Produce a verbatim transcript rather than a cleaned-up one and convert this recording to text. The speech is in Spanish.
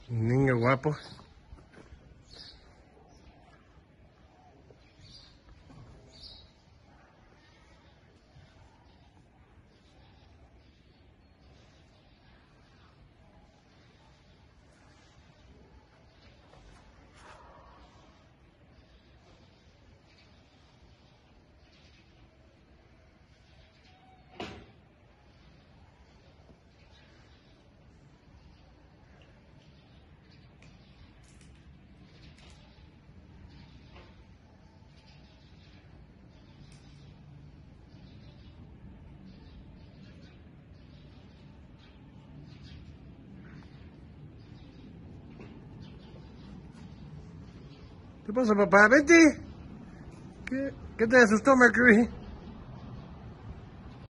Niño guapo. ¿Qué pasa, papá? Vente. ¿Qué, qué te asustó, Mercury?